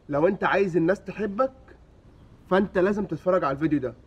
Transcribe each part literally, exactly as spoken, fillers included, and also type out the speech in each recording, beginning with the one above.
لو انت عايز الناس تحبك فانت لازم تتفرج على الفيديو ده.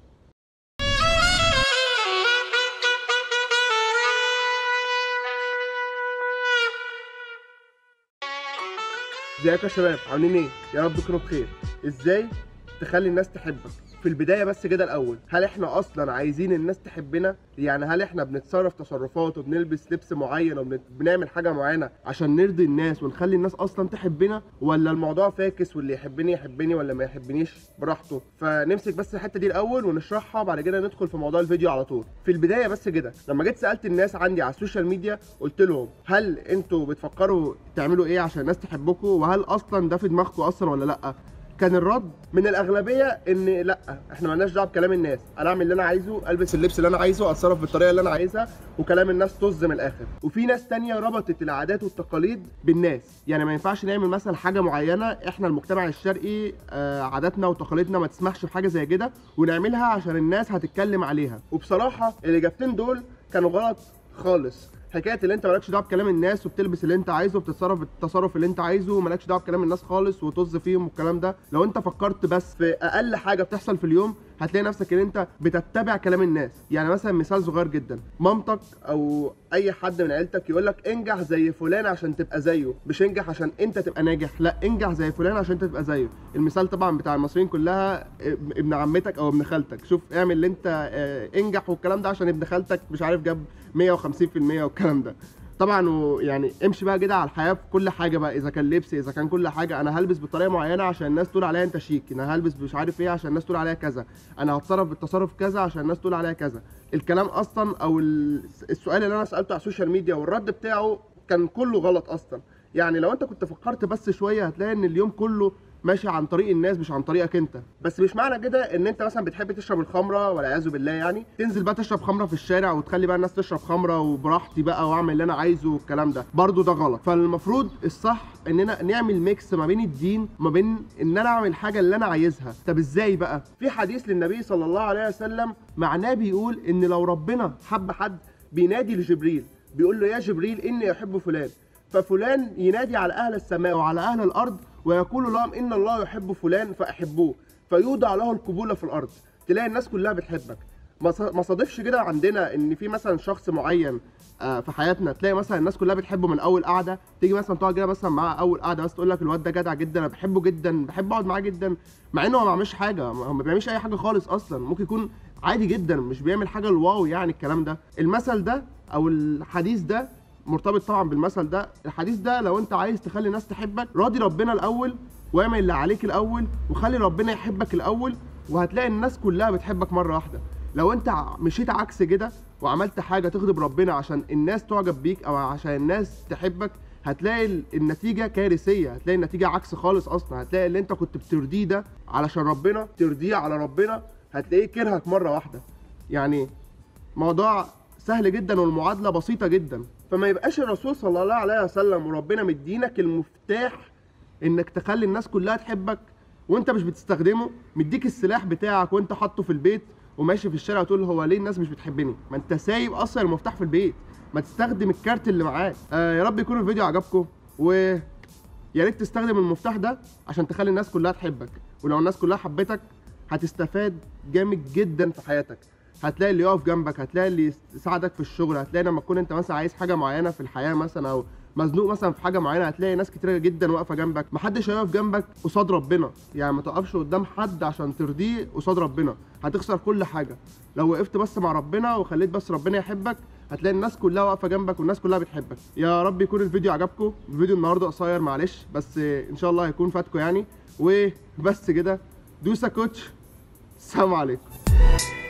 ازيكم يا شباب، عاملين ايه؟ يا رب تكونوا بخير. ازاي تخلي الناس تحبك؟ في البدايه بس كده الاول، هل احنا اصلا عايزين الناس تحبنا؟ يعني هل احنا بنتصرف تصرفات وبنلبس لبس معين وبنعمل حاجه معينه عشان نرضي الناس ونخلي الناس اصلا تحبنا، ولا الموضوع فاكس واللي يحبني يحبني واللي ما يحبنيش براحته؟ فنمسك بس الحته دي الاول ونشرحها، بعد كده ندخل في موضوع الفيديو على طول. في البدايه بس كده، لما جيت سالت الناس عندي على السوشيال ميديا قلت لهم هل انتوا بتفكروا تعملوا ايه عشان الناس تحبكم، وهل اصلا ده في دماغكم اصلا ولا لا؟ كان الرد من الاغلبيه ان لا، احنا مالناش دعوه بكلام الناس، انا اعمل اللي انا عايزه، البس اللبس اللي انا عايزه، اتصرف بالطريقه اللي انا عايزها، وكلام الناس طز من الاخر. وفي ناس تانية ربطت العادات والتقاليد بالناس، يعني ما ينفعش نعمل مثلا حاجه معينه احنا المجتمع الشرقي آه عاداتنا وتقاليدنا ما تسمحش بحاجه زي كده ونعملها عشان الناس هتتكلم عليها. وبصراحه الاجابتين دول كانوا غلط خالص. حكايه اللي انت مالكش دعوه بكلام الناس وبتلبس اللي انت عايزه وبتتصرف التصرف اللي انت عايزه ومالكش دعوه بكلام الناس خالص وطز فيهم والكلام ده، لو انت فكرت بس في اقل حاجه بتحصل في اليوم هتلاقي نفسك ان انت بتتبع كلام الناس. يعني مثلا مثال صغير جدا، مامتك او اي حد من عيلتك يقول لك انجح زي فلان عشان تبقى زيه، مش انجح عشان انت تبقى ناجح، لا انجح زي فلان عشان انت تبقى زيه. المثال طبعا بتاع المصريين كلها ابن عمتك او ابن خالتك، شوف اعمل اللي انت انجح والكلام ده عشان ابن خالتك مش عارف جاب مية وخمسين في المية والكلام ده. طبعا ويعني امشي بقى كده على الحياه في كل حاجه بقى، اذا كان لبس، اذا كان كل حاجه. انا هلبس بطريقه معينه عشان الناس تقول عليا انت شيك، انا هلبس مش عارف ايه عشان الناس تقول عليا كذا، انا هتصرف بالتصرف كذا عشان الناس تقول عليا كذا. الكلام اصلا او السؤال اللي انا سالته على السوشيال ميديا والرد بتاعه كان كله غلط اصلا. يعني لو انت كنت فكرت بس شويه هتلاقي ان اليوم كله ماشي عن طريق الناس مش عن طريقك انت. بس مش معنى كده ان انت مثلا بتحب تشرب الخمره والعياذ بالله يعني تنزل بقى تشرب خمره في الشارع وتخلي بقى الناس تشرب خمره وبراحتي بقى واعمل اللي انا عايزه والكلام ده، برضو ده غلط. فالمفروض الصح اننا نعمل ميكس ما بين الدين وما بين ان انا اعمل حاجه اللي انا عايزها. طب ازاي بقى؟ في حديث للنبي صلى الله عليه وسلم معناه بيقول ان لو ربنا حب حد بينادي لجبريل بيقول له يا جبريل اني احب فلان، ففلان ينادي على اهل السماء وعلى اهل الارض ويقول لهم ان الله يحب فلان فاحبوه، فيوضع له القبول في الارض. تلاقي الناس كلها بتحبك. ما صادفش كده عندنا ان في مثلا شخص معين في حياتنا تلاقي مثلا الناس كلها بتحبه من اول قعده، تيجي مثلا تقعد كده مثلا معاه اول قعده بس تقول لك الواد ده جدع جدا، انا بحبه جدا، بحب اقعد معاه جدا، مع انه ما بيعملش حاجه، هو ما بيعملش اي حاجه خالص اصلا، ممكن يكون عادي جدا مش بيعمل حاجه الواو يعني الكلام ده. المثل ده او الحديث ده مرتبط طبعا بالمثل ده. الحديث ده لو انت عايز تخلي الناس تحبك راضي ربنا الاول واعمل اللي عليك الاول وخلي ربنا يحبك الاول، وهتلاقي الناس كلها بتحبك مره واحده. لو انت مشيت عكس كده وعملت حاجه تغضب ربنا عشان الناس تعجب بيك او عشان الناس تحبك هتلاقي النتيجه كارثيه، هتلاقي النتيجه عكس خالص اصلا. هتلاقي اللي انت كنت بترضيه ده علشان ربنا ترضيه على ربنا هتلاقيه كرهك مره واحده. يعني موضوع سهل جدا والمعادله بسيطه جدا. فما يبقاش الرسول صلى الله عليه وسلم وربنا مدينك المفتاح انك تخلي الناس كلها تحبك وانت مش بتستخدمه، مديك السلاح بتاعك وانت حاطه في البيت وماشي في الشارع وتقول هو ليه الناس مش بتحبني؟ ما انت سايب اصلا المفتاح في البيت، ما تستخدم الكارت اللي معاك. آه يا رب يكون الفيديو عجبكم، ويا ريت تستخدم المفتاح ده عشان تخلي الناس كلها تحبك. ولو الناس كلها حبتك هتستفاد جامد جدا في حياتك، هتلاقي اللي يقف جنبك، هتلاقي اللي يساعدك في الشغل، هتلاقي لما تكون انت مثلا عايز حاجه معينه في الحياه مثلا او مزنوق مثلا في حاجه معينه هتلاقي ناس كتير جدا واقفه جنبك. محدش هيقف جنبك قصاد ربنا، يعني ما تقفش قدام حد عشان ترضيه قصاد ربنا، هتخسر كل حاجه. لو وقفت بس مع ربنا وخليت بس ربنا يحبك هتلاقي الناس كلها واقفه جنبك والناس كلها بتحبك. يا رب يكون الفيديو عجبكم. الفيديو النهارده قصير معلش، بس ان شاء الله هيكون فاتكم يعني. وبس كده، دوسه كوتش، السلام عليكم.